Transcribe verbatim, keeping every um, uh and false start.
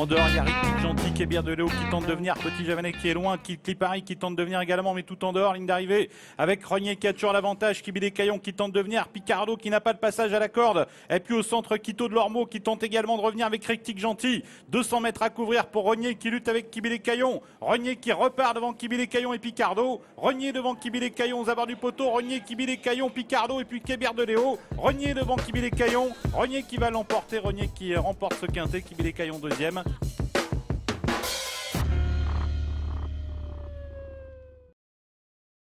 En dehors, il y a Rick Gentil, Kébir de Léo qui tente de venir. Petit Javanais qui est loin. Clipari qui tente de venir également, mais tout en dehors. Ligne d'arrivée avec Rognier qui a toujours l'avantage. Kibile Caillon qui tente de venir. Picardo qui n'a pas de passage à la corde. Et puis au centre, Quito de Lormeau qui tente également de revenir avec Rick Gentil. deux cents mètres à couvrir pour Rognier qui lutte avec Kibile Caillon. Rognier qui repart devant Kibile Caillon et Picardo. Rognier devant Kibile Caillon aux abords du poteau. Rognier, Kibile Caillon, Picardo et puis Kébir de Léo. Rognier devant Kibile Caillon. Rognier qui va l'emporter. Rognier qui remporte ce quintet. Kibile Caillon deuxième.